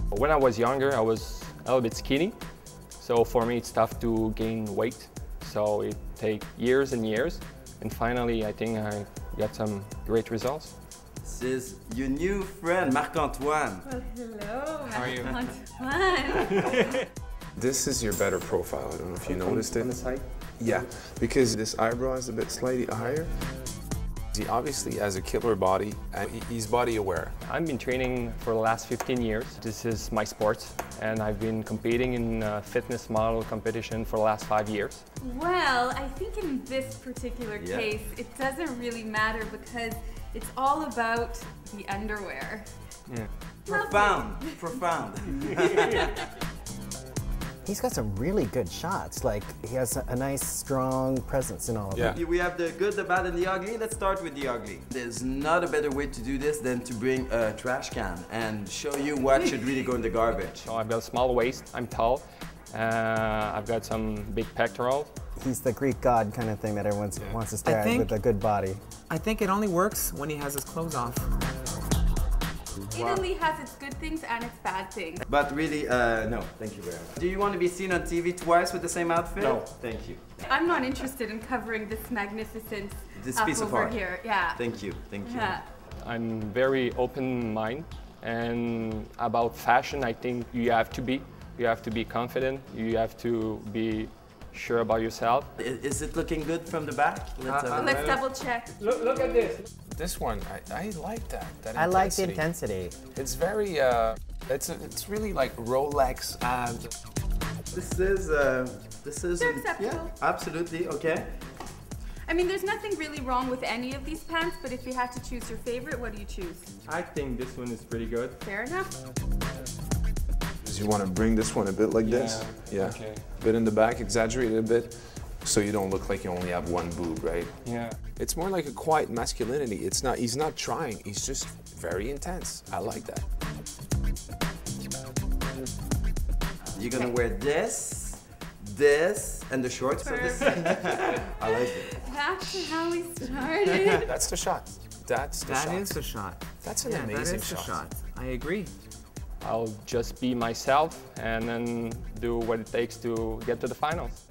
When I was younger, I was a little bit skinny. So for me, it's tough to gain weight. So it takes years and years. And finally, I think I got some great results. This is your new friend, Marc-Antoine. Well, hello, How are you? Marc-Antoine. This is your better profile. I don't know if you noticed it. On the side? Yeah, because this eyebrow is a bit slightly higher. He obviously has a killer body, and he's body aware. I've been training for the last 15 years. This is my sport, and I've been competing in fitness model competition for the last 5 years. Well, I think in this particular case, it doesn't really matter because it's all about the underwear. Yeah. Profound, profound. He's got some really good shots. Like, he has a nice, strong presence in all of them. We have the good, the bad, and the ugly. Let's start with the ugly. There's not a better way to do this than to bring a trash can and show you what should really go in the garbage. So I've got a small waist, I'm tall, I've got some big pectorals. He's the Greek god kind of thing that everyone wants to stare at with a good body. I think it only works when he has his clothes off. Italy has its good things and its bad things. But really, no, thank you very much. Do you want to be seen on TV twice with the same outfit? No. Thank you. I'm not interested in covering this magnificence This piece of over art. here. Yeah. Thank you, thank you. Yeah. I'm very open-minded, and about fashion, I think you have to be. You have to be confident, you have to be sure about yourself. Is it looking good from the back? Let's double check. Look at this. This one, I like that I like the intensity. It's very, it's really like Rolex abs. This is, They're acceptable. yeah, absolutely, okay. I mean, there's nothing really wrong with any of these pants, but if you had to choose your favorite, what do you choose? I think this one is pretty good. Fair enough. You want to bring this one a bit like this? Yeah. Okay. A bit in the back, exaggerate it a bit, so you don't look like you only have one boob, right? Yeah. It's more like a quiet masculinity. It's not, he's not trying, he's just very intense. I like that. You're gonna wear this, and the shorts. So this. I like it. That's how we started. That's the shot. That's the shot. That is the shot. That's an Yeah, amazing that is the shot. shot. I agree. I'll just be myself and then do what it takes to get to the finals.